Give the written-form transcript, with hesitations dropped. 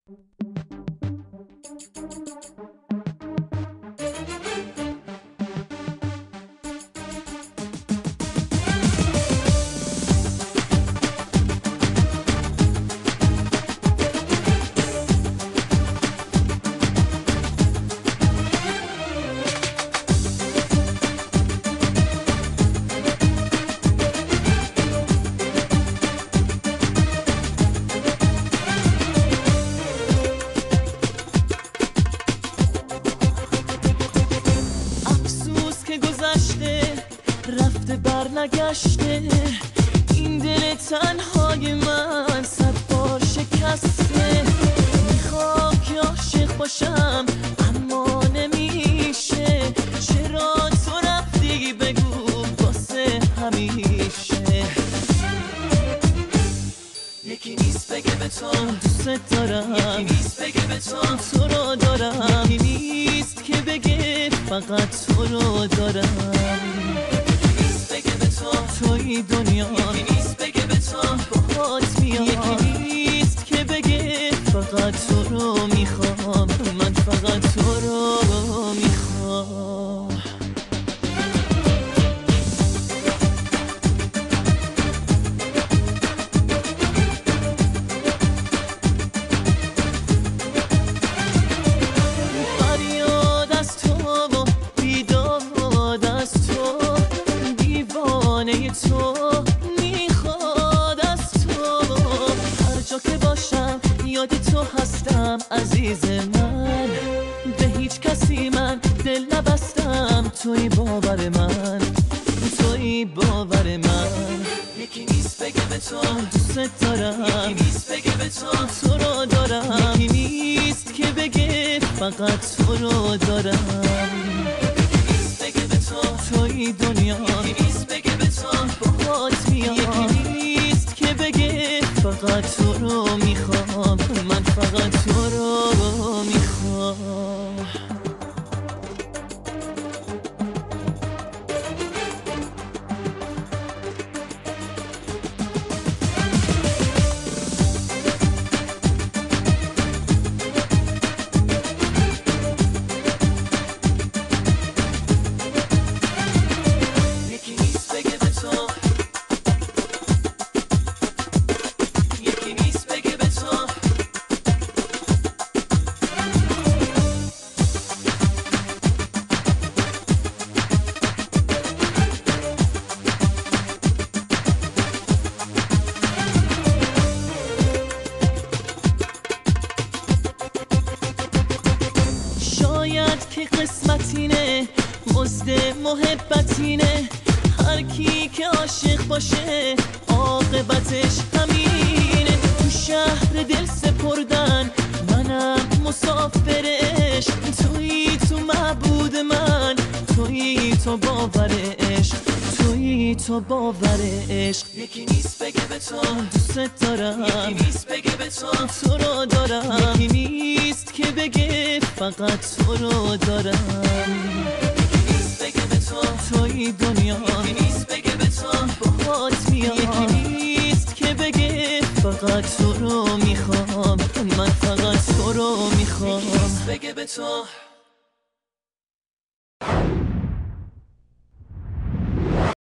رفته بر نگشته این دل تنهای من 100 بار شکسته. میخوام که عاشق باشم اما نمیشه. چرا تو رفتی بگو واسه همیشه. یکی نیست بگه به تو دوست دارم، یکی نیست بگه به تو رو دارم، یکی نیست که بگه فقط تو رو دارم. توی دنیا یکی نیست بگه به تو باهات میام، یکی نیست که بگه فقط تو رو میخوام. من فقط تو رو میخوام. فریاد از تو و بیداد از تو، تو میخواد از تو. هر جا که باشم یاد تو هستم عزیز من. به هیچ کسی من دل نبستم. توی باور من، توی باور من. یکی نیست بگه به تو دوست دارم، یکی نیست بگه به تو رو دارم، یکی نیست که بگه فقط تو رو دارم. توی دنیا یکی نیست بگه به تو باهات میام، یکی نیست که بگه فقط تو رو میخوام. من فقط تو رو میخوام. که قسمتینه مزد محبتینه. هر کی که عاشق باشه عاقبتش همینه. تو شهر دل سپردن منم مسافرش. توی تو معبود من، توی تو باور عشق، توی تو باور عشق. یکی نیست بگه به تو دوست دارم، یکی نیست بگه به تو رو دارم، یکی نیست که بگه فقط تو رو دارم. یکی نیست بگه به تو توی دنیا یکی نیست بگه به تو باهات میام، یکی نیست که بگه فقط تو رو میخوام. من فقط تو رو میخوام. یکی نیست بگه به تو